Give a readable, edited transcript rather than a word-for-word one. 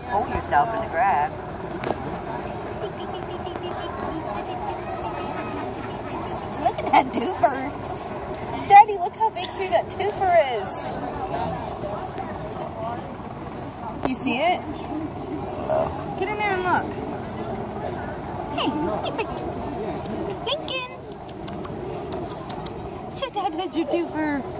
pull yourself in the grass. Look at that twofer. Daddy, look how big through that twofer is. You see it? Get in there and look. Hey, Lincoln. Show Dad your twofer.